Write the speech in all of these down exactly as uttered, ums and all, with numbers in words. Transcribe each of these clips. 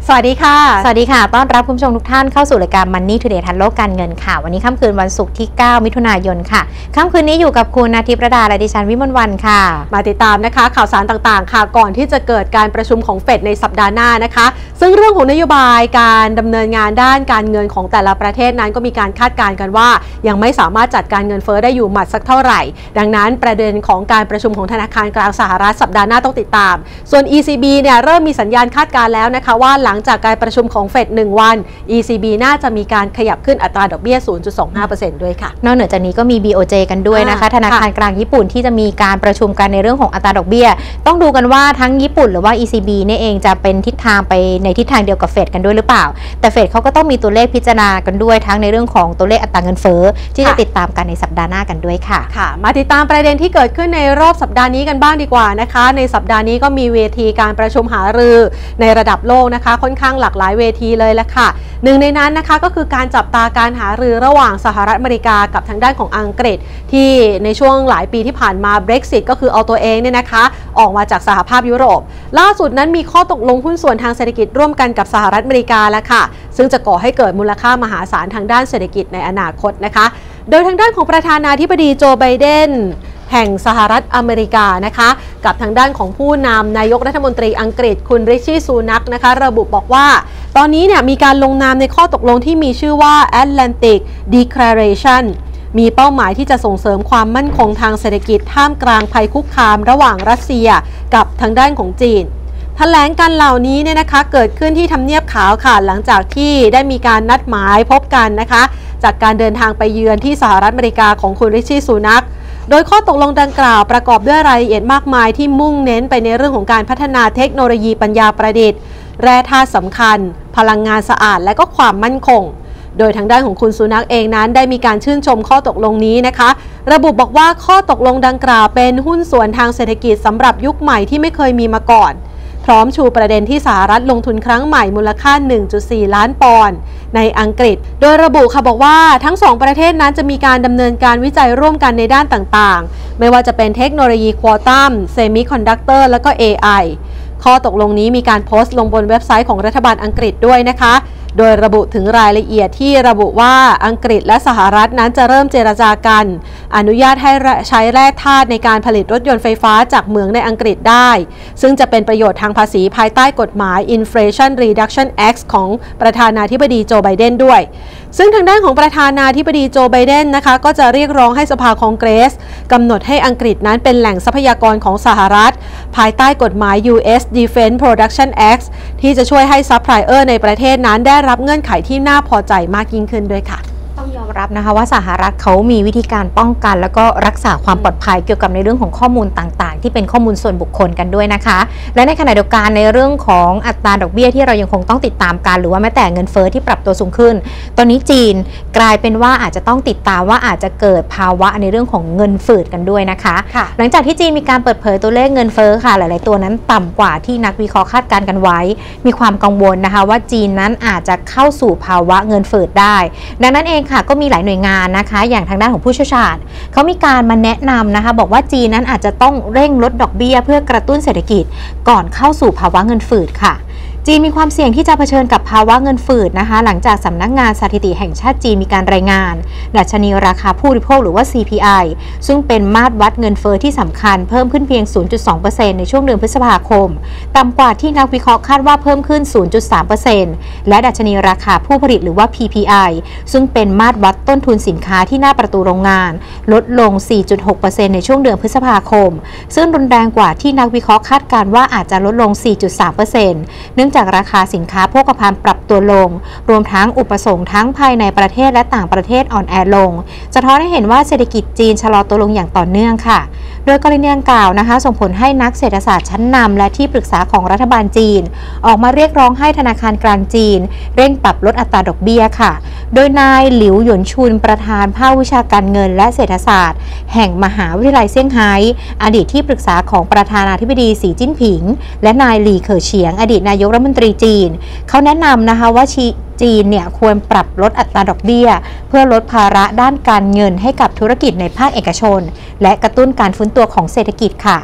สวัสดีค่ะสวัสดีค่ะต้อนรับคุณผู้ชมทุกท่านเข้าสู่รายการ Money Today ทันโลกการเงินค่ะวันนี้ค่ำคืนวันศุกร์ที่เก้ามิถุนายนค่ะค่ำคืนนี้อยู่กับคุณอาทิตย์ประดาและดิฉันวิมลวรรณค่ะมาติดตามนะคะข่าวสารต่างๆค่ะก่อนที่จะเกิดการประชุมของเฟดในสัปดาห์หน้านะคะซึ่งเรื่องของนโยบายการดำเนินงานด้านการเงินของแต่ละประเทศนั้นก็มีการคาดการณ์กันว่ายังไม่สามารถจัดการเงินเฟ้อได้อยู่หมัดสักเท่าไหร่ดังนั้นประเด็นของการประชุมของธนาคารกลางสหรัฐสัปดาห์หน้าต้องติดตามส่วน อี ซี บี เนี่ยเริ่มมีสัญญาณคาดการณ์แล้วนะคะว่าหลังจากการประชุมของเฟดหนึ่งวัน อี ซี บี น่าจะมีการขยับขึ้นอัตราดอกเบี้ย ศูนย์จุดสองห้าเปอร์เซ็นต์ ด้วยค่ะนอกเหนือจากนี้ก็มี บี โอ เจ กันด้วยนะคะธนาคารกลางญี่ปุ่นที่จะมีการประชุมกันในเรื่องของอัตราดอกเบี้ยต้องดูกันว่าทั้งญี่ปุ่นหรือว่า อี ซี บี นี่เองจะเป็นทิศทางไปในทิศทางเดียวกับเฟดกันด้วยหรือเปล่าแต่เฟดเขาก็ต้องมีตัวเลขพิจารณากันด้วยทั้งในเรื่องของตัวเลขอัตราเงินเฟ้อที่จะติดตามกันในสัปดาห์หน้ากันด้วยค่ะค่ะมาติดตามประเด็นที่เกิดขึ้นในรอบสัปดาห์นี้กันบ้างดีกว่านะคะในสัปดาห์นี้ก็มีเวทีการประชุมหารือในระดับโลกนะคะค่อนข้างหลากหลายเวทีเลยละค่ะหนึ่งในนั้นนะคะก็คือการจับตาการหารือระหว่างสหรัฐอเมริกากับทางด้านของอังกฤษที่ในช่วงหลายปีที่ผ่านมา Brexit ก็คือเอาตัวเองเนี่ยนะคะออกมาจากสหภาพยุโรปล่าสุดนั้นมีข้อตกลงหุ้นส่วนทางเศรษฐกิจร่วมกันกับสหรัฐอเมริกาแล้วค่ะซึ่งจะก่อให้เกิดมูลค่ามหาศาลทางด้านเศรษฐกิจในอนาคตนะคะโดยทางด้านของประธานาธิบดีโจไบเดนแห่งสหรัฐอเมริกานะคะกับทางด้านของผู้นำนายกรัฐมนตรีอังกฤษคุณริชี่ซูนักนะคะระบุบอกว่าตอนนี้เนี่ยมีการลงนามในข้อตกลงที่มีชื่อว่า Atlantic Declaration มีเป้าหมายที่จะส่งเสริมความมั่นคงทางเศรษฐกิจท่ามกลางภัยคุกคามระหว่างรัสเซียกับทางด้านของจีนแถลงการเหล่านี้เนี่ยนะคะเกิดขึ้นที่ทำเนียบขาวค่ะหลังจากที่ได้มีการนัดหมายพบกันนะคะจากการเดินทางไปเยือนที่สหรัฐอเมริกาของคุณริชี่ซูนักโดยข้อตกลงดังกล่าวประกอบด้วยรายละเอียดมากมายที่มุ่งเน้นไปในเรื่องของการพัฒนาเทคโนโลยีปัญญาประดิษฐ์แร่ธาตุสำคัญพลังงานสะอาดและก็ความมั่นคงโดยทางด้านของคุณซูนักเองนั้นได้มีการชื่นชมข้อตกลงนี้นะคะระบุบอกว่าข้อตกลงดังกล่าวเป็นหุ้นส่วนทางเศรษฐกิจสำหรับยุคใหม่ที่ไม่เคยมีมาก่อนพร้อมชูประเด็นที่สหรัฐลงทุนครั้งใหม่มูลค่า หนึ่งจุดสี่ ล้านปอนด์ในอังกฤษโดยระบุค่ะบอกว่าทั้งสองประเทศนั้นจะมีการดำเนินการวิจัยร่วมกันในด้านต่างๆไม่ว่าจะเป็นเทคโนโลยีควอตัมเซมิคอนดักเตอร์และก็ เอ ไอ ข้อตกลงนี้มีการโพสต์ลงบนเว็บไซต์ของรัฐบาลอังกฤษด้วยนะคะโดยระบุถึงรายละเอียดที่ระบุว่าอังกฤษและสหรัฐนั้นจะเริ่มเจรจากันอนุญาตให้ใช้แร่ธาตุในการผลิตรถยนต์ไฟฟ้าจากเหมืองในอังกฤษได้ซึ่งจะเป็นประโยชน์ทางภาษีภายใต้กฎหมาย Inflation Reduction Act ของประธานาธิบดีโจไบเดนด้วยซึ่งทางด้านของประธานาธิบดีโจไบเดนนะคะก็จะเรียกร้องให้สภาคองเกรสกำหนดให้อังกฤษนั้นเป็นแหล่งทรัพยากรของสหรัฐภายใต้กฎหมาย ยู เอส Defense Production Act ที่จะช่วยให้ซัพพลายเออร์ในประเทศนั้นได้รับเงื่อนไขที่น่าพอใจมากยิ่งขึ้นด้วยค่ะต้องยอมรับนะคะว่าสหรัฐเขามีวิธีการป้องกันแล้วก็รักษาความปลอดภัยเกี่ยวกับในเรื่องของข้อมูลต่างๆที่เป็นข้อมูลส่วนบุคคลกันด้วยนะคะและในขณะเดียวกันในเรื่องของอัตราดอกเบี้ยที่เรายังคงต้องติดตามกันหรือว่าแม้แต่เงินเฟ้อที่ปรับตัวสูงขึ้นตอนนี้จีนกลายเป็นว่าอาจจะต้องติดตามว่าอาจจะเกิดภาวะในเรื่องของเงินฝืดกันด้วยนะคะหลังจากที่จีนมีการเปิดเผยตัวเลขเงินเฟ้อค่ะหลายๆตัวนั้นต่ำกว่าที่นักวิเคราะห์คาดการณ์กันไว้มีความกังวลนะคะว่าจีนนั้นอาจจะเข้าสู่ภาวะเงินฝืดได้ดังนั้นเองค่ะก็มีหลายหน่วยงานนะคะอย่างทางด้านของผู้เชี่ยวชาญเขามีการมาแนะนำนะคะบอกว่าจีนนั้นอาจจะต้องเร่งลดดอกเบี้ยเพื่อกระตุ้นเศรษฐกิจก่อนเข้าสู่ภาวะเงินฝืดค่ะจีนมีความเสี่ยงที่จะเผชิญกับภาวะเงินฝืดนะคะหลังจากสำนักงานสถิติแห่งชาติจีนมีการรายงานดัชนีราคาผู้บริโภคหรือว่า ซี พี ไอ ซึ่งเป็นมาตรวัดเงินเฟ้อที่สำคัญเพิ่มขึ้นเพียง ศูนย์จุดสองเปอร์เซ็นต์ ในช่วงเดือนพฤษภาคมต่ำกว่าที่นักวิเคราะห์คาดว่าเพิ่มขึ้น ศูนย์จุดสามเปอร์เซ็นต์ และดัชนีราคาผู้ผลิตหรือว่า พี พี ไอ ซึ่งเป็นมาตรวัดต้นทุนสินค้าที่หน้าประตูโรงงานลดลง สี่จุดหกเปอร์เซ็นต์ ในช่วงเดือนพฤษภาคมซึ่งรุนแรงกว่าที่นักวิเคราะห์คาดการณ์ว่าอาจจะลดลง สี่จุดสามเปอร์เซ็นต์ เนื่องจากราคาสินค้าโภคภัณฑ์ปรับตัวลงรวมทั้งอุปสงค์ทั้งภายในประเทศและต่างประเทศอ่อนแอลงสะท้อนให้เห็นว่าเศรษฐกิจจีนชะลอตัวลงอย่างต่อเนื่องค่ะโดยกรณีดังกล่าวนะคะส่งผลให้นักเศรษฐศาสตร์ชั้นนำและที่ปรึกษาของรัฐบาลจีนออกมาเรียกร้องให้ธนาคารกลางจีนเร่งปรับลดอัตราดอกเบี้ยค่ะโดยนายหลิวหยวนชุนประธานภาควิชาการเงินและเศรษฐศาสตร์แห่งมหาวิทยาลัยเซี่ยงไฮ้อดีตที่ปรึกษาของประธานาธิบดีสีจิ้นผิงและนายหลี่เค่อเฉียงอดีตนายกรัฐมนตรีจีนเขาแนะนำนะคะว่าจีนเนี่ยควรปรับลดอัตราดอกเบี้ยเพื่อลดภาระด้านการเงินให้กับธุรกิจในภาคเอกชนและกระตุ้นการฟื้นตัวของเศรษฐกิจค่ะ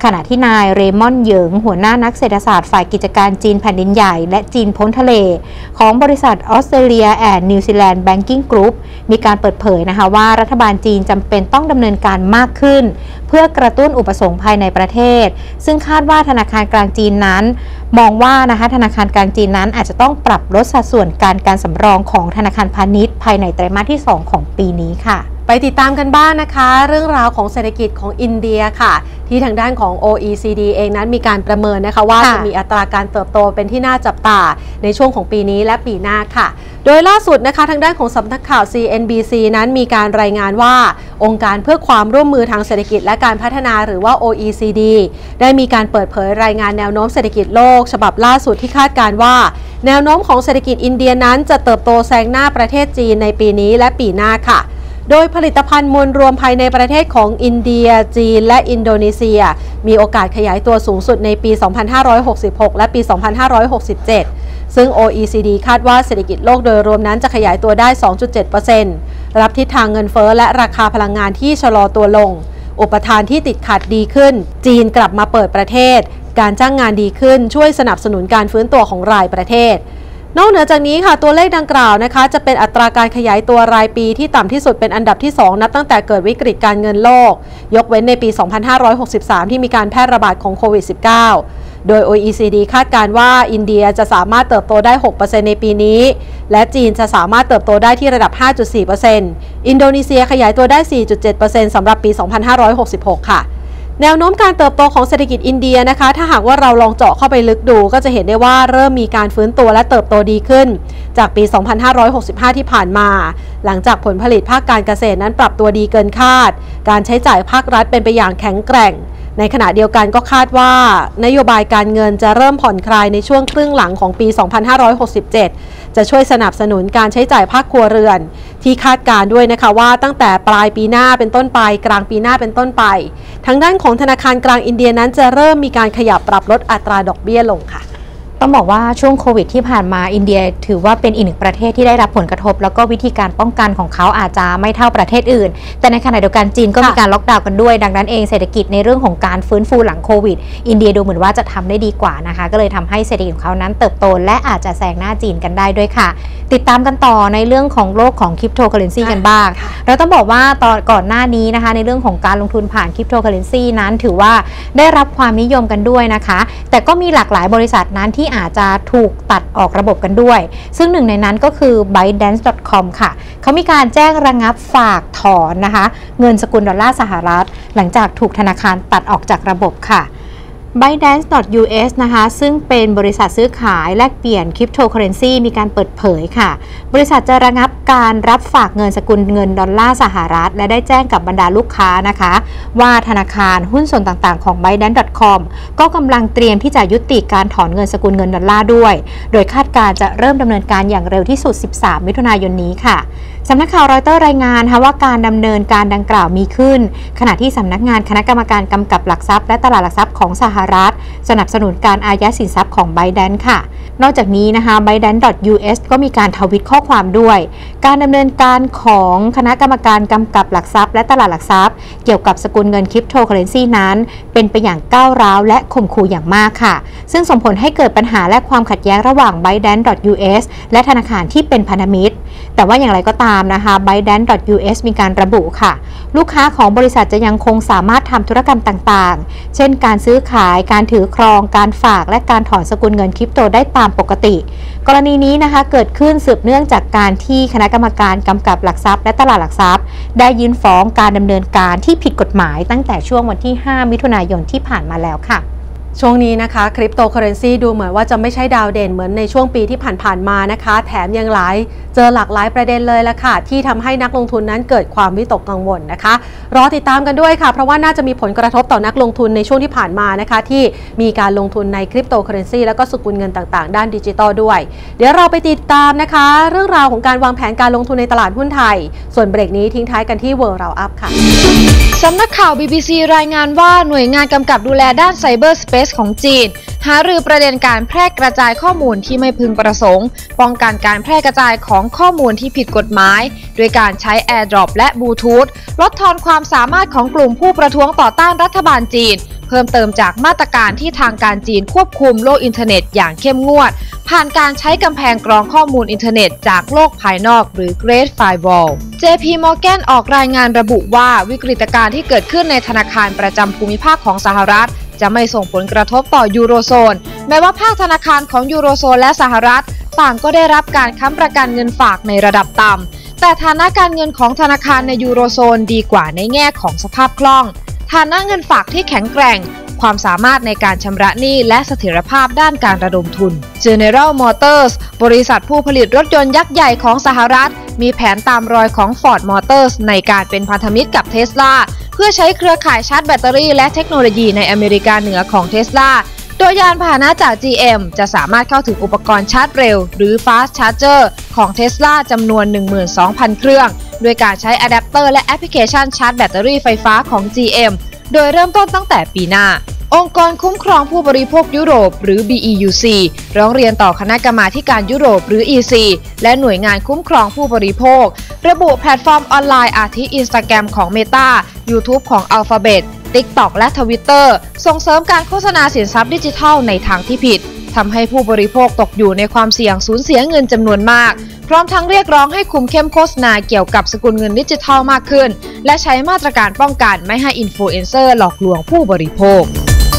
ขณะที่นายเรมอนเหยิงหัวหน้านักเศรษฐศาสตร์ฝ่ายกิจการจีนแผ่นดินใหญ่และจีนพ้นทะเลของบริษัทออสเตรเลียแอนด์นิวซีแลนด์แบงกิ้งกรุ๊ปมีการเปิดเผยนะคะว่ารัฐบาลจีนจำเป็นต้องดำเนินการมากขึ้นเพื่อกระตุ้นอุปสงค์ภายในประเทศซึ่งคาดว่าธนาคารกลางจีนนั้นมองว่านะคะธนาคารกลางจีนนั้นอาจจะต้องปรับลดสัดส่วนการการสำรองของธนาคารพาณิชย์ภายในไตรมาสที่สองของปีนี้ค่ะไปติดตามกันบ้าง น, นะคะเรื่องราวของเศรษฐกิจของอินเดียค่ะที่ทางด้านของ โอ อี ซี ดี เองนั้นมีการประเมินนะคะว่าจะมีอัตราการเติบโตเป็นที่น่าจับตาในช่วงของปีนี้และปีหน้าค่ะโดยล่าสุดนะคะทางด้านของสำนักข่าว ซี เอ็น บี ซี นั้นมีการรายงานว่าองค์การเพื่อความร่วมมือทางเศรษฐกิจและการพัฒนาหรือว่า โอ อี ซี ดี ได้มีการเปิดเผยรายงานแนวโน้มเศรษฐกิจโลกฉบับล่าสุดที่คาดการณ์ว่าแนวโน้มของเศรษฐกิจอินเดียนั้นจะเติบโตแซงหน้าประเทศจีนในปีนี้และปีหน้าค่ะโดยผลิตภัณฑ์มวลรวมภายในประเทศของอินเดียจีนและอินโดนีเซียมีโอกาสขยายตัวสูงสุดในปี สองพันห้าร้อยหกสิบหก และปี สองพันห้าร้อยหกสิบเจ็ด ซึ่ง โอ อี ซี ดี คาดว่าเศรษฐกิจโลกโดยรวมนั้นจะขยายตัวได้ สองจุดเจ็ดเปอร์เซ็นต์ รับทิศทางเงินเฟ้อและราคาพลังงานที่ชะลอตัวลงอุปทานที่ติดขัดดีขึ้นจีนกลับมาเปิดประเทศการจ้างงานดีขึ้นช่วยสนับสนุนการฟื้นตัวของรายประเทศนอกเหนือจากนี้ค่ะตัวเลขดังกล่าวนะคะจะเป็นอัตราการขยายตัวรายปีที่ต่ำที่สุดเป็นอันดับที่สองนับตั้งแต่เกิดวิกฤตการเงินโลกยกเว้นในปี สองพันห้าร้อยหกสิบสาม ที่มีการแพร่ระบาดของโควิด สิบเก้า โดย โอ อี ซี ดี คาดการณ์ว่าอินเดียจะสามารถเติบโตได้ หกเปอร์เซ็นต์ ในปีนี้และจีนจะสามารถเติบโตได้ที่ระดับ ห้าจุดสี่เปอร์เซ็นต์ อินโดนีเซียขยายตัวได้ สี่จุดเจ็ดเปอร์เซ็นต์ สำหรับปี สองพันห้าร้อยหกสิบหก ค่ะแนวโน้มการเติบโตของเศรษฐกิจอินเดียนะคะถ้าหากว่าเราลองเจาะเข้าไปลึกดูก็จะเห็นได้ว่าเริ่มมีการฟื้นตัวและเติบโตดีขึ้นจากปี สองพันห้าร้อยหกสิบห้า ที่ผ่านมาหลังจากผลผลิตภาคการเกษตรนั้นปรับตัวดีเกินคาดการใช้จ่ายภาครัฐเป็นไปอย่างแข็งแกร่งในขณะเดียวกันก็คาดว่านโยบายการเงินจะเริ่มผ่อนคลายในช่วงครึ่งหลังของปี สองพันห้าร้อยหกสิบเจ็ด จะช่วยสนับสนุนการใช้จ่ายภาคครัวเรือนที่คาดการด้วยนะคะว่าตั้งแต่ปลายปีหน้าเป็นต้นไปกลางปีหน้าเป็นต้นไปทางด้านของธนาคารกลางอินเดียนั้นจะเริ่มมีการขยับปรับลดอัตราดอกเบี้ยลงค่ะต้องบอกว่าช่วงโควิดที่ผ่านมาอินเดียถือว่าเป็นอีกหนึ่งประเทศที่ได้รับผลกระทบแล้วก็วิธีการป้องกันของเขาอาจจะไม่เท่าประเทศอื่นแต่ในขณะเดียวกันจีนก็มีการล็อกดาวน์กันด้วยดังนั้นเองเศรษฐกิจในเรื่องของการฟื้นฟูหลังโควิดอินเดียดูเหมือนว่าจะทำได้ดีกว่านะคะก็เลยทำให้เศรษฐกิจของเขานั้นเติบโตและอาจจะแซงหน้าจีนกันได้ด้วยค่ะติดตามกันต่อในเรื่องของโลกของคริปโตเคอเรนซีกันบ้างเราต้องบอกว่าตอนก่อนหน้านี้นะคะในเรื่องของการลงทุนผ่านคริปโตเคอเรนซีนั้นถือว่าได้รับความนิยมกันด้วยนะคะแต่ก็มีหลากหลายบริษัทนั้นที่อาจจะถูกตัดออกระบบกันด้วยซึ่งหนึ่งในนั้นก็คือ ไบต์แดนซ์ ดอท คอม ค่ะเขามีการแจ้งระงับฝากถอนนะคะเงินสกุลดอลลาร์สหรัฐหลังจากถูกธนาคารตัดออกจากระบบค่ะ ไบต์แดนซ์ ดอท ยู เอส นะคะซึ่งเป็นบริษัทซื้อขายแลกเปลี่ยนคริปโตเคอเรนซีมีการเปิดเผยค่ะบริษัทจะระงับการรับฝากเงินสกุลเงินดอลลาร์สหรัฐและได้แจ้งกับบรรดาลูกค้านะคะว่าธนาคารหุ้นส่วนต่างๆของ ไบต์แดนซ์ ดอท คอม ก็กำลังเตรียมที่จะยุติการถอนเงินสกุลเงินดอลลาร์ด้วยโดยคาดการจะเริ่มดำเนินการอย่างเร็วที่สุดสิบสามมิถุนายนนี้ค่ะสำนักข่าวรอยเตอร์รายงานว่าการดำเนินการดังกล่าวมีขึ้นขณะที่สำนักงานคณะกรรมการกำกับหลักทรัพย์และตลาดหลักทรัพย์ของสหรัฐสนับสนุนการอายัดสินทรัพย์ของ ไบต์แดนซ์ ค่ะนอกจากนี้นะคะ ไบต์แดนซ์ ดอท ยู เอส ก็มีการทวิตข้อความด้วยการดำเนินการของคณะกรรมการกำกับหลักทรัพย์และตลาดหลักทรัพย์เกี่ยวกับสกุลเงินคริปโตเคอเรนซีนั้นเป็นไปอย่างก้าวร้าวและข่มขู่อย่างมากค่ะซึ่งส่งผลให้เกิดปัญหาและความขัดแย้งระหว่าง ไบต์แดนซ์ ดอท ยู เอส และธนาคารที่เป็นพันธมิตรแต่ว่าอย่างไรก็ตามนะคะ ไบต์แดนซ์ ดอท ยู เอส มีการระบุค่ะลูกค้าของบริษัทจะยังคงสามารถทำธุรกรรมต่างๆเช่นการซื้อขายการถือครองการฝากและการถอนสกุลเงินคริปโตได้ตามปกติกรณีนี้นะคะเกิดขึ้นสืบเนื่องจากการที่คณะกรรมการกำกับหลักทรัพย์และตลาดหลักทรัพย์ได้ยื่นฟ้องการดำเนินการที่ผิดกฎหมายตั้งแต่ช่วงวันที่ห้ามิถุนายนที่ผ่านมาแล้วค่ะช่วงนี้นะคะคริปโตเคอเรนซีดูเหมือนว่าจะไม่ใช่ดาวเด่นเหมือนในช่วงปีที่ผ่านๆมานะคะแถมยังหลายเจอหลากหลายประเด็นเลยละค่ะที่ทำให้นักลงทุนนั้นเกิดความวิตกกังวลนะคะรอติดตามกันด้วยค่ะเพราะว่าน่าจะมีผลกระทบต่อนักลงทุนในช่วงที่ผ่านมานะคะที่มีการลงทุนในคริปโตเคอเรนซีแล้วก็สกุลเงินต่างๆด้านดิจิตอลด้วยเดี๋ยวเราไปติดตามนะคะเรื่องราวของการวางแผนการลงทุนในตลาดหุ้นไทยส่วนเบรกนี้ทิ้งท้ายกันที่ World Roundup ค่ะสำนักข่าว บี บี ซี รายงานว่าหน่วยงานกำกับดูแลด้านไซเบอร์สเปซของจีนหารือประเด็นการแพร่กระจายข้อมูลที่ไม่พึงประสงค์ป้องกันการแพร่กระจายของข้อมูลที่ผิดกฎหมายโดยการใช้ AirDrop และบลูทูธลดทอนความสามารถของกลุ่มผู้ประท้วงต่อต้านรัฐบาลจีนเพิ่มเติมจากมาตรการที่ทางการจีนควบคุมโลกอินเทอร์เน็ตอย่างเข้มงวดผ่านการใช้กำแพงกรองข้อมูลอินเทอร์เน็ตจากโลกภายนอกหรือ Great Firewall เจ พี Morgan ออกรายงานระบุว่าวิกฤตการณ์ที่เกิดขึ้นในธนาคารประจำภูมิภาคของสหรัฐจะไม่ส่งผลกระทบต่อยูโรโซนแม้ว่าภาคธนาคารของยูโรโซนและสหรัฐต่างก็ได้รับการค้ำประกันเงินฝากในระดับต่ำแต่ฐานะการเงินของธนาคารในยูโรโซนดีกว่าในแง่ของสภาพคล่องฐานะเงินฝากที่แข็งแกร่งความสามารถในการชำระหนี้และเสถียรภาพด้านการระดมทุน General Motors บริษัทผู้ผลิตรถยนต์ยักษ์ใหญ่ของสหรัฐมีแผนตามรอยของ Ford Motors ในการเป็นพันธมิตรกับ Tesla เพื่อใช้เครือข่ายชาร์จแบตเตอรี่และเทคโนโลยีในอเมริกาเหนือของ Tesla โดยยานพาหนะจาก จี เอ็ม จะสามารถเข้าถึงอุปกรณ์ชาร์จเร็วหรือ Fast Charger ของ Tesla จำนวน หนึ่งหมื่นสองพัน เครื่องด้วยการใช้อะแดปเตอร์และแอปพลิเคชันชาร์จแบตเตอรี่ไฟฟ้าของ จี เอ็ม โดยเริ่มต้นตั้งแต่ปีหน้าองค์กรคุ้มครองผู้บริโภคยุโรปหรือ บี อี ยู ซี ร้องเรียนต่อคณะกรรมาธิการยุโรปหรือ อี ซี และหน่วยงานคุ้มครองผู้บริโภคระบุแพลตฟอร์มออนไลน์อาทิ Instagram ของ Meta YouTube ของ Alphabet TikTok และ Twitter ส่งเสริมการโฆษณาสินทรัพย์ดิจิทัลในทางที่ผิดทำให้ผู้บริโภคตกอยู่ในความเสี่ยงสูญเสียเงินจำนวนมากพร้อมทั้งเรียกร้องให้คุมเข้มโฆษณาเกี่ยวกับสกุลเงินดิจิทัลมากขึ้นและใช้มาตรการป้องกันไม่ให้อินฟลูเอนเซอร์หลอกลวงผู้บริโภค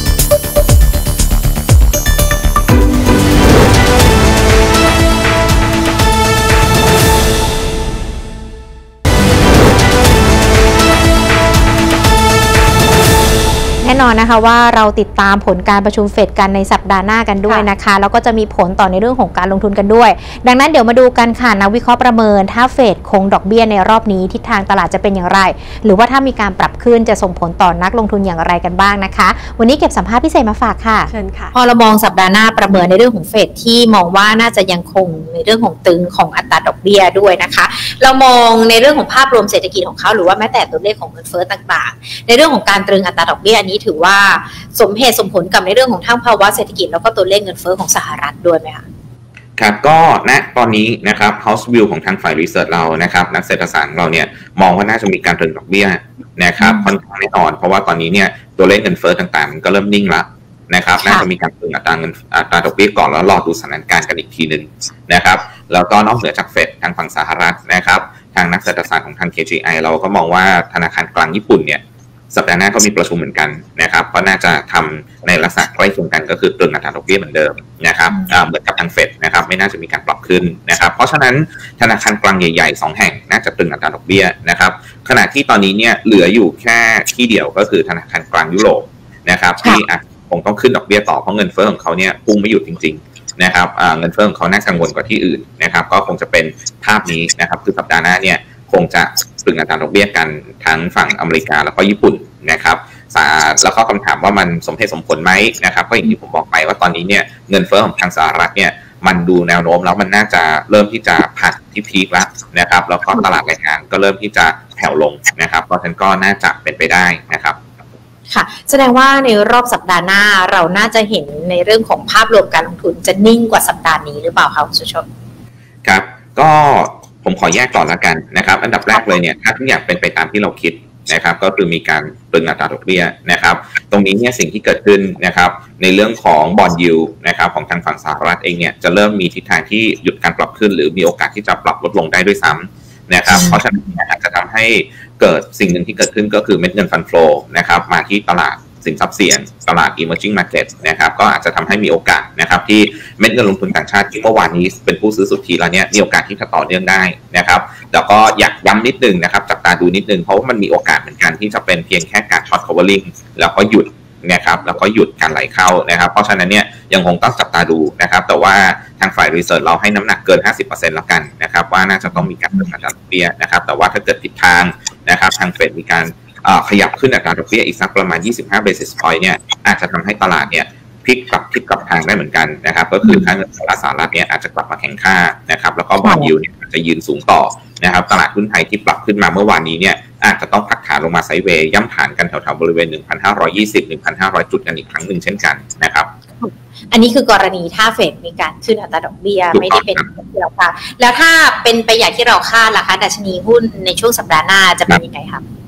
แน่นอนนะคะว่าเราติดตามผลการประชุมเฟดกันในสัปดาห์หน้ากันด้วยนะคะแล้วก็จะมีผลต่อในเรื่องของการลงทุนกันด้วยดังนั้นเดี๋ยวมาดูกันค่ะนักวิเคราะห์ประเมินถ้าเฟดคงดอกเบี้ยในรอบนี้ทิศทางตลาดจะเป็นอย่างไรหรือว่าถ้ามีการปรับขึ้นจะส่งผลต่อนักลงทุนอย่างไรกันบ้างนะคะวันนี้เก็บสัมภาษณ์พิเศษมาฝากค่ะเชิญค่ะพอเรามองสัปดาห์หน้าประเมินในเรื่องของเฟดที่มองว่าน่าจะยังคงในเรื่องของตึงของอัตราดอกเบี้ยด้วยนะคะเรามองในเรื่องของภาพรวมเศรษฐกิจของเขาหรือว่าแม้แต่ตัวเลขของเงินเฟ้อต่างๆในเรื่องของการตรึงอัตราดอกเบี้ยอันนี้ถือว่าสมเหตุสมผลกับในเรื่องของทั้งภาวะเศรษฐกิจแล้วก็ตัวเลขเงินเฟ้อของสหรัฐด้วยไหมคะครับก็ณตอนนี้นะครับ House View ของทางฝ่ายรีเสิร์ชเรานะครับนักเศรษฐศาสตร์เราเนี่ยมองว่าน่าจะมีการตรึงดอกเบี้ยนะครับค่อนข้างแน่นอนเพราะว่าตอนนี้เนี่ยตัวเลขเงินเฟ้อต่างๆก็เริ่มนิ่งแล้วนะครับน่าจะมีการตรึงอัตราเงินอัตราดอกเบี้ยก่อนแล้วรอดูสถานการณ์กันอีกทีนึงนะครับแล้วก็นอกเหนือจากเฟดทางฝั่งสหรัฐนะครับทางนักเศรษฐศาสตร์ของทาง เค จี ไอ เราก็มองว่าธนาคารกลางญี่ปุ่นเนี่ยสัปดาห์หน้าก็มีประชุมเหมือนกันนะครับก็น่าจะทำในลักษณะใกล้เคียงกันก็คือตรึงอัตราดอกเบี้ยเหมือนเดิมนะครับเหมือนกับทางเฟดนะครับไม่น่าจะมีการปรับขึ้นนะครับเพราะฉะนั้นธนาคารกลางใหญ่ๆสองแห่งน่าจะตรึงอัตราดอกเบี้ยนะครับขณะที่ตอนนี้เนี่ยเหลืออยู่แค่ที่เดียวก็คือธนาคารกลางยุโรปนะครับที่คงต้องขึ้นดอกเบี้ยต่อเพราะเงินเฟ้อของเขาเนี่ยพุ่งไม่หยุดจริงๆนะครับเงินเฟ้อของเขาน่ากังวลกว่าที่อื่นนะครับก็คงจะเป็นภาพนี้นะครับคือสัปดาห์หน้าเนี่ยคงจะตรึงอัตราดอกเบี้ยกันทั้งฝั่งอเมริกาแล้วก็ญี่ปุ่นนะครับแล้วก็คำถามว่ามันสมเหตุสมผลไหมนะครับก็อย่างที่ผมบอกไปว่าตอนนี้เนี่ยเงินเฟ้อของทางสหรัฐเนี่ยมันดูแนวโน้มแล้วมันน่าจะเริ่มที่จะผ่านที่พีคแล้วนะครับแล้วก็ตลาดแรงงานก็เริ่มที่จะแผ่วลงนะครับเพราะฉะนั้นก็น่าจะเป็นไปได้นะครับค่ะแสดงว่าในรอบสัปดาห์หน้าเราน่าจะเห็นในเรื่องของภาพรวมการลงทุนจะนิ่งกว่าสัปดาห์นี้หรือเปล่าคะคุณสุชนครับก็ผมขอแยกก่อนละกันนะครับอันดับแรกเลยเนี่ยถ้าทุกอย่างเป็นไปตามที่เราคิดนะครับก็คือมีการตรึงอัตราดอกเบี้ยนะครับตรงนี้เนี่ยสิ่งที่เกิดขึ้นนะครับในเรื่องของบอนด์ยิลด์นะครับของทางฝั่งสหรัฐเองเนี่ยจะเริ่มมีทิศทางที่หยุดการปรับขึ้นหรือมีโอกาสที่จะปรับลดลงได้ด้วยซ้ำนะครับเพราะฉะนั้นอาจจะทำให้เกิดสิ่งหนึ่งที่เกิดขึ้นก็คือเม็ดเงินฟันโฟลนะครับมาที่ตลาดสินทรัพย์เสี่ยงตลาด emerging market นะครับก็อาจจะทำให้มีโอกาสนะครับที่เม็ดเงินลงทุนต่างชาติที่เมื่อวานนี้เป็นผู้ซื้อสุทธิแล้วเนี่ยมีโอกาสที่จะต่อเนื่องได้นะครับแล้วก็อยากย้ำนิดนึงนะครับจับตาดูนิดนึงเพราะว่ามันมีโอกาสเหมือนกันที่จะเป็นเพียงแค่การ short covering แล้วก็หยุดนะครับแล้วก็หยุดการไหลเข้านะครับเพราะฉะนั้นเนี่ยยังคงต้องจับตาดูนะครับแต่ว่าทางฝ่ายรีเสิร์ชเราให้น้ำหนักเกิน ห้าสิบเปอร์เซ็นต์ แล้วกันนะครับว่าน่าจะต้องมีการตรึงอัตราดอกเบี้ยนะครับแต่ว่าถ้าเกิดผิดทางนะครับทางเฟดมีการขยับขึ้นอัตราดอกเบี้ยอีกสักประมาณยี่สิบห้า basis point เนี่ยอาจจะทำให้ตลาดเนี่ยพลิกกลับพลิกกลับทางได้เหมือนกันนะครับก็คือค่าเงินดอลลาร์สหรัฐเนี่ยอาจจะกลับมาแข็งค่านะครับแล้วก็บอนด์ยิลด์เนี่ยอาจจะยืนสูงต่อนะครับตลาดหุ้นไทยที่ปรับขึ้นมาเมื่อวานนี้เนี่ยอาจจะต้องพักฐานลงมาไซด์เวย์ย่ำฐานกันแถวๆบริเวณ หนึ่งพันห้าร้อยยี่สิบ หนึ่งพันห้าร้อย จุดกันอีกครั้งหนึ่งเช่นกันนะครับอันนี้คือกรณีถ้าเฟดมีการขึ้นอัตราดอกเบี้ยไม่ได้เป็นอย่างที่เราคาดแล้วถ้าเป็นไปอย่างที่เราคาดล่ะคะดัชนีหุ้นในช่วงสัปดาห์หน้าจะเป็นยังไงครับ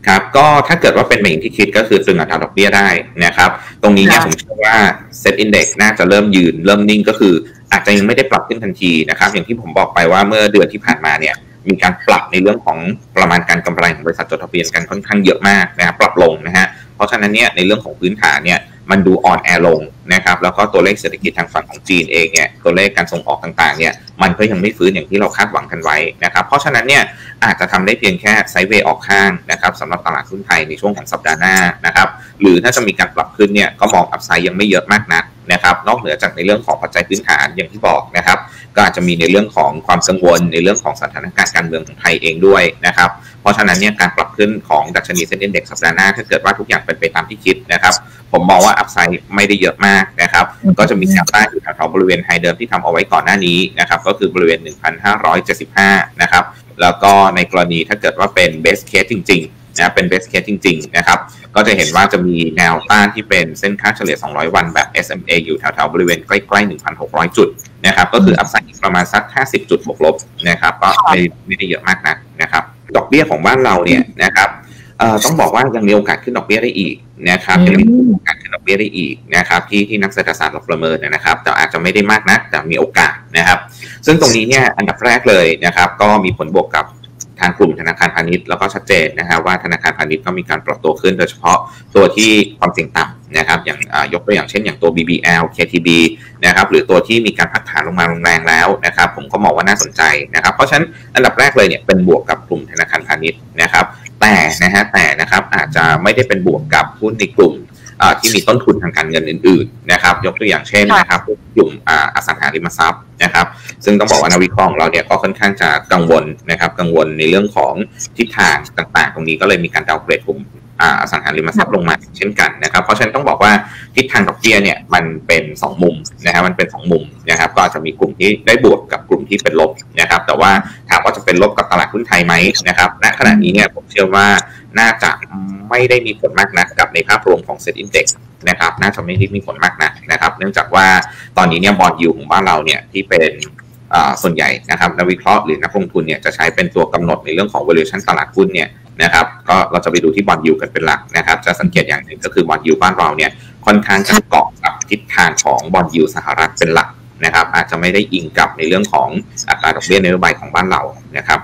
ครับก็ถ้าเกิดว่าเป็นอย่างที่คิดก็คือตึงอัตราดอกเบี้ยได้นะครับตรงนี้เนี่ยผมเชื่อว่า Set Index น่าจะเริ่มยืนเริ่มนิ่งก็คืออาจจะยังไม่ได้ปรับขึ้นทันทีนะครับอย่างที่ผมบอกไปว่าเมื่อเดือนที่ผ่านมาเนี่ยมีการปรับในเรื่องของประมาณการกำไรของบริษัทจดทะเบียนกันค่อนข้างเยอะมากนะครับปรับลงนะฮะเพราะฉะนั้นเนี่ยในเรื่องของพื้นฐานเนี่ยมันดูอ่อนแอลงนะครับแล้วก็ตัวเลขเศรษฐกิจทางฝั่งของจีนเองเนี่ยตัวเลขการส่งออกต่างๆเนี่ยมันก็ยังไม่ฟื้นอย่างที่เราคาดหวังกันไว้นะครับเพราะฉะนั้นเนี่ยอาจจะทำได้เพียงแค่ไซด์เวย์ออกข้างนะครับสำหรับตลาดหุ้นไทยในช่วงของสัปดาห์หน้านะครับหรือถ้าจะมีการปรับขึ้นเนี่ยก็มองอัพไซด์ยังไม่เยอะมากนักนะครับนอกเหนือจากในเรื่องของปัจจัยพื้นฐานอย่างที่บอกนะครับก็อาจจะมีในเรื่องของความกังวลในเรื่องของสถานการณ์การเมืองของไทยเองด้วยนะครับเพราะฉะนั้นเนี่ยการปรับขึ้นของดัชนีเซ็นดี เอ็น ดี เอ็กซ์ สัปดาห์หน้าถ้าเกิดว่าทุกอย่างเป็นไปตามที่คิดนะครับผมมองว่าอัพไซด์ไม่ได้เยอะมากนะครับก็จะมีแนวต้านอยู่แถวๆบริเวณไฮเดิมที่ทำเอาไว้ก่อนหน้านี้นะครับก็คือบริเวณ หนึ่งพันห้าร้อยเจ็ดสิบห้า นะครับแล้วก็ในกรณีถ้าเกิดว่าเป็น best case จริงๆนะเป็น best case จริงๆนะครับก็จะเห็นว่าจะมีแนวต้านที่เป็นเส้นค่าเฉลี่ยสองร้อยวันแบบ เอส เอ็ม เอ อยู่แถวๆบริเวณใกล้ๆ หนึ่งพันหกร้อย จุดนะครับก็คืออัพไซด์อีกประมาณสักห้าสิบจุดบวกลบนะครับก็ไม่ไม่ได้เยอะมากนักนะครับดอกเบี้ยของบ้านเราเนี่ยนะครับเอ่อต้องบอกว่ายังมีโอกาสขึ้นดอกเบี้ยได้อีกนะครับยังมีโอกาสขึ้นดอกเบี้ยได้อีกนะครับที่ที่นักเศรษฐศาสตร์เราประเมินนะครับแต่อาจจะไม่ได้มากนักแต่มีโอกาสนะครับซึ่งตรงนี้เนี่ยอันดับแรกเลยนะครับก็มีผลบวกกับทางกลุ่มธนาคารพาณิชย์แล้วก็ชัดเจนนะครับว่าธนาคารพาณิชย์ก็มีการปรับตัวขึ้นโดยเฉพาะตัวที่ความเสี่ยงต่ำนะครับอย่างยกตัวอย่างเช่นอย่างตัว บี บี แอล เค ที บี นะครับหรือตัวที่มีการพักฐานลงมาแรงแล้วนะครับผมก็มองว่าน่าสนใจนะครับเพราะฉะนั้นอันดับแรกเลยเนี่ยเป็นบวกกับกลุ่มธนาคารพาณิชย์นะครับแต่นะฮะแต่นะครับอาจจะไม่ได้เป็นบวกกับหุ้นในกลุ่มที่มีต้นทุนทางการเงินอื่นๆนะครับยกตัวอย่างเช่นนะครับกลุ่มอสังหาริมทรัพย์นะครับซึ่งต้องบอกว่านักวิเคราะห์ของเราเนี่ยก็ค่อนข้างจะกังวลนะครับกังวลในเรื่องของทิศทางต่างๆตรงนี้ก็เลยมีการดาวน์เกรดกลุ่มอสังหาริมทรัพย์ลงมาเช่นกันนะครับเพราะฉะนั้นต้องบอกว่าทิศทางดอกเบี้ยเนี่ยมันเป็นสองมุมนะครับมันเป็นสองมุมนะครับก็อาจจะมีกลุ่มที่ได้บวกกับกลุ่มที่เป็นลบนะครับแต่ว่าถามว่าจะเป็นลบกับตลาดหุ้นไทยไหมนะครับณขณะนี้เนี่ยผมเชื่อว่าน่าจะไม่ได้มีผลมากนักกับในภาพรวมของ Set Index นะครับน่าจะไม่ได้มีผลมากนักนะครับเนื่องจากว่าตอนนี้เนี่ยบอนด์ยิลด์ของบ้านเราเนี่ยที่เป็นส่วนใหญ่นะครับนักวิเคราะห์หรือนักลงทุนเนี่ยจะใช้เป็นตัวกำหนดในเรื่องของ valuation ตลาดหุ้นเนี่ยนะครับก็เราจะไปดูที่บอนด์ยิลด์กันเป็นหลักนะครับจะสังเกตอย่างหนึ่งก็คือบอนด์ยิลด์บ้านเราเนี่ยค่อนข้างจะเกาะกับทิศทางของบอนด์ยิลด์สหรัฐเป็นหลักนะครับอาจจะไม่ได้อิงกับในเรื่องของอัตราดอกเบี้ยนโยบายของบ้านเรานะครับ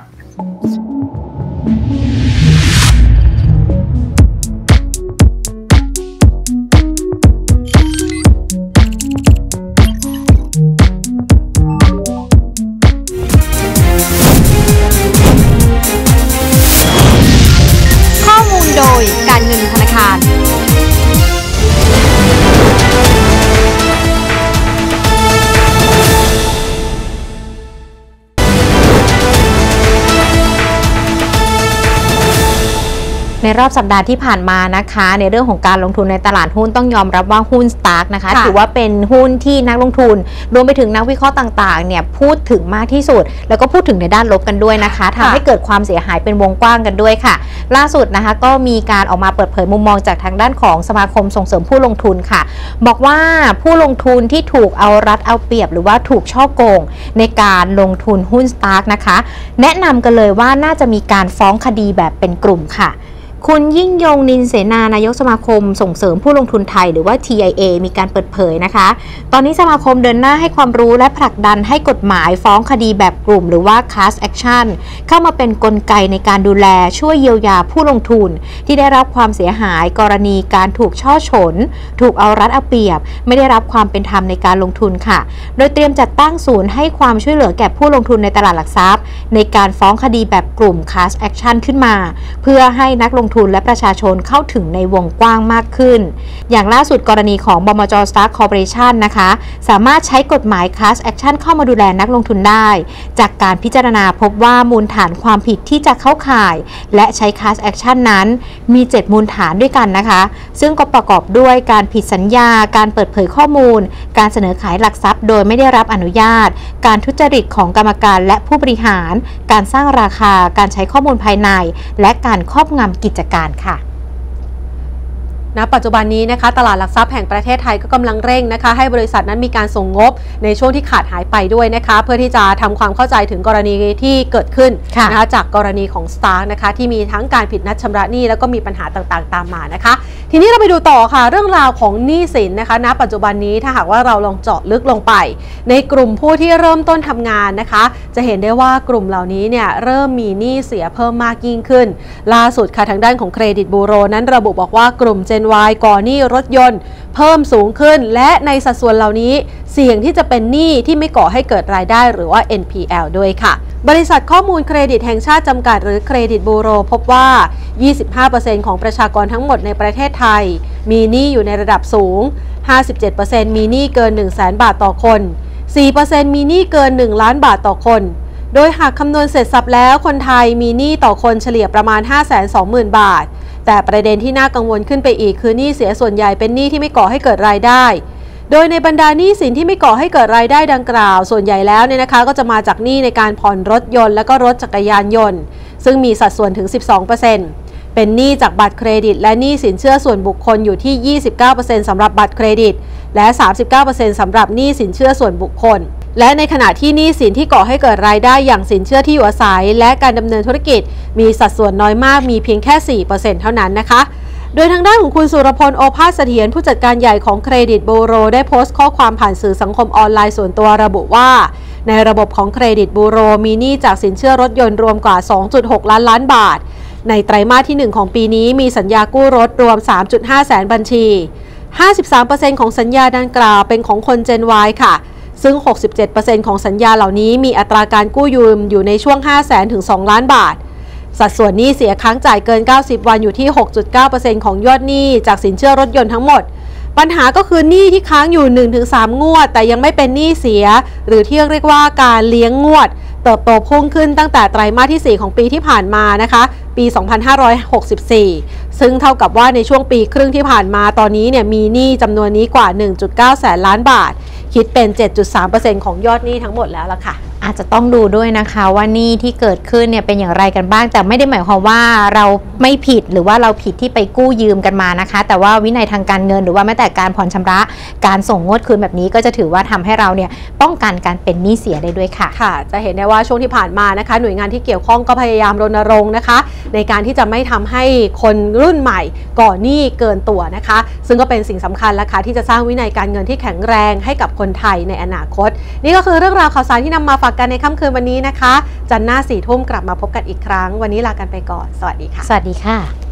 โดยการเงินธนาคาร ในรอบสัปดาห์ที่ผ่านมานะคะในเรื่องของการลงทุนในตลาดหุ้นต้องยอมรับว่าหุ้น Stark นะคะถือว่าเป็นหุ้นที่นักลงทุนรวมไปถึงนักวิเคราะห์ต่างๆเนี่ยพูดถึงมากที่สุดแล้วก็พูดถึงในด้านลบกันด้วยนะคะทำให้เกิดความเสียหายเป็นวงกว้างกันด้วยค่ะล่าสุดนะคะก็มีการออกมาเปิดเผยมุมมองจากทางด้านของสมาคมส่งเสริมผู้ลงทุนค่ะบอกว่าผู้ลงทุนที่ถูกเอารัดเอาเปรียบหรือว่าถูกฉ้อโกงในการลงทุนหุ้น Stark นะคะแนะนำกันเลยว่าน่าจะมีการฟ้องคดีแบบเป็นกลุ่มค่ะคุณยิ่งยงนินเสนานายกสมาคมส่งเสริมผู้ลงทุนไทยหรือว่า ที ไอ เอ มีการเปิดเผยนะคะตอนนี้สมาคมเดินหน้าให้ความรู้และผลักดันให้กฎหมายฟ้องคดีแบบกลุ่มหรือว่า class action เข้ามาเป็นกลไกในการดูแลช่วยเยียวยาผู้ลงทุนที่ได้รับความเสียหายกรณีการถูกช่อฉนถูกเอารัดเอาเปรียบไม่ได้รับความเป็นธรรมในการลงทุนค่ะโดยเตรียมจัดตั้งศูนย์ให้ความช่วยเหลือแก่ผู้ลงทุนในตลาดหลักทรัพย์ในการฟ้องคดีแบบกลุ่ม class action ขึ้นมาเพื่อให้นักลงทุนและประชาชนเข้าถึงในวงกว้างมากขึ้นอย่างล่าสุดกรณีของบมจ. Stark Corporation นะคะสามารถใช้กฎหมาย Class Action เข้ามาดูแลนักลงทุนได้จากการพิจารณาพบว่ามูลฐานความผิดที่จะเข้าข่ายและใช้ Class Action นั้นมีเจ็ดมูลฐานด้วยกันนะคะซึ่งก็ประกอบด้วยการผิดสัญญาการเปิดเผยข้อมูลการเสนอขายหลักทรัพย์โดยไม่ได้รับอนุญาตการทุจริตของกรรมการและผู้บริหารการสร้างราคาการใช้ข้อมูลภายในและการครอบงำกิจการค่ะณปัจจุบันนี้นะคะตลาดหลักทรัพย์แห่งประเทศไทยก็กำลังเร่งนะคะให้บริษัทนั้นมีการส่งงบในช่วงที่ขาดหายไปด้วยนะคะเพื่อที่จะทำความเข้าใจถึงกรณีที่เกิดขึ้นนะคะจากกรณีของ Stark นะคะที่มีทั้งการผิดนัดชำระหนี้แล้วก็มีปัญหาต่างๆตามมานะคะทีนี้เราไปดูต่อค่ะเรื่องราวของหนี้สินนะคะณปัจจุบันนี้ถ้าหากว่าเราลองเจาะลึกลงไปในกลุ่มผู้ที่เริ่มต้นทำงานนะคะจะเห็นได้ว่ากลุ่มเหล่านี้เนี่ยเริ่มมีหนี้เสียเพิ่มมากยิ่งขึ้นล่าสุดค่ะทางด้านของเครดิตบูโรนั้นระบุบอกว่ากลุ่ม Gen Y ก่อหนี้รถยนต์เพิ่มสูงขึ้นและในสัดส่วนเหล่านี้เสี่ยงที่จะเป็นหนี้ที่ไม่ก่อให้เกิดรายได้หรือว่า เอ็น พี แอล ด้วยค่ะบริษัทข้อมูลเครดิตแห่งชาติจำกัดหรือเครดิตบูโรพบว่า ยี่สิบห้าเปอร์เซ็นต์ ของประชากรทั้งหมดในประเทศไทยมีหนี้อยู่ในระดับสูง ห้าสิบเจ็ดเปอร์เซ็นต์ มีหนี้เกิน หนึ่งแสน บาทต่อคน สี่เปอร์เซ็นต์ มีหนี้เกิน หนึ่ง ล้านบาทต่อคนโดยหากคำนวณเสร็จสับแล้วคนไทยมีหนี้ต่อคนเฉลี่ยประมาณ ห้าแสนสองหมื่น บาทแต่ประเด็นที่น่ากังวลขึ้นไปอีกคือหนี้เสียส่วนใหญ่เป็นหนี้ที่ไม่ก่อให้เกิดรายได้โดยในบรรดาหนี้สินที่ไม่ก่อให้เกิดรายได้ดังกล่าวส่วนใหญ่แล้วเนี่ยนะคะก็จะมาจากหนี้ในการผ่อนรถยนต์และก็รถจักรยานยนต์ซึ่งมีสัดส่วนถึง สิบสองเปอร์เซ็นต์ เป็นหนี้จากบัตรเครดิตและหนี้สินเชื่อส่วนบุคคลอยู่ที่ ยี่สิบเก้าเปอร์เซ็นต์ สำหรับบัตรเครดิตและ สามสิบเก้าเปอร์เซ็นต์ สำหรับหนี้สินเชื่อส่วนบุคคลและในขณะที่หนี้สินที่ก่อให้เกิดรายได้อย่างสินเชื่อที่อยู่อาศัยและการดำเนินธุรกิจมีสัดส่วนน้อยมากมีเพียงแค่ สี่เปอร์เซ็นต์ เท่านั้นนะคะโดยทางด้านของคุณสุรพลโอภาสเสถียรผู้จัดการใหญ่ของเครดิตบูโรได้โพสต์ข้อความผ่านสื่อสังคมออนไลน์ส่วนตัวระบุว่าในระบบของเครดิตบูโรมีหนี้จากสินเชื่อรถยนต์รวมกว่า สองจุดหก ล้านล้านบาทในไตรมาสที่หนึ่งของปีนี้มีสัญญากู้รถรวม สามจุดห้า แสนบัญชี ห้าสิบสามเปอร์เซ็นต์ ของสัญญาดังกล่าวเป็นของคน Gen Y ค่ะซึ่ง หกสิบเจ็ดเปอร์เซ็นต์ ของสัญญาเหล่านี้มีอัตราการกู้ยืมอยู่ในช่วง ห้าแสน ถึง สอง ล้านบาทสัดส่วนหนี้เสียค้างจ่ายเกิน เก้าสิบ วันอยู่ที่ หกจุดเก้าเปอร์เซ็นต์ ของยอดหนี้จากสินเชื่อรถยนต์ทั้งหมดปัญหาก็คือหนี้ที่ค้างอยู่ หนึ่งถึงสาม งวดแต่ยังไม่เป็นหนี้เสียหรือที่เรียกว่าการเลี้ยงงวดเติบโตพุ่งขึ้นตั้งแต่ไตรมาสที่สี่ของปีที่ผ่านมานะคะปี สองพันห้าร้อยหกสิบสี่ ซึ่งเท่ากับว่าในช่วงปีครึ่งที่ผ่านมาตอนนี้เนี่ยมีหนี้จำนวนนี้กว่า หนึ่งจุดเก้า แสนล้านบาทคิดเป็น เจ็ดจุดสามเปอร์เซ็นต์ ของยอดหนี้ทั้งหมดแล้วล่ะค่ะอาจจะต้องดูด้วยนะคะว่าหนี้ที่เกิดขึ้นเนี่ยเป็นอย่างไรกันบ้างแต่ไม่ได้หมายความว่าเราไม่ผิดหรือว่าเราผิดที่ไปกู้ยืมกันมานะคะแต่ว่าวินัยทางการเงินหรือว่าแม้แต่การผ่อนชำระการส่งงวดคืนแบบนี้ก็จะถือว่าทำให้เราเนี่ยป้องกันการเป็นหนี้เสียได้ด้วยค่ะค่ะจะเห็นได้ว่าช่วงที่ผ่านมานะคะหน่วยงานที่เกี่ยวข้องก็พยายามรณรงค์นะคะในการที่จะไม่ทำให้คนรุ่นใหม่ก่อหนี้เกินตัวนะคะซึ่งก็เป็นสิ่งสำคัญและค่ะที่จะสร้างวินัยการเงินที่แข็งแรงให้กับคนไทยในอนาคตนี่ก็คือเรื่องราวข่าวสารที่นำมาฝากกันในค่ำคืนวันนี้นะคะจันทร์หน้าสี่ทุ่มกลับมาพบกันอีกครั้งวันนี้ลากันไปก่อนสวัสดีค่ะสวัสดีค่ะ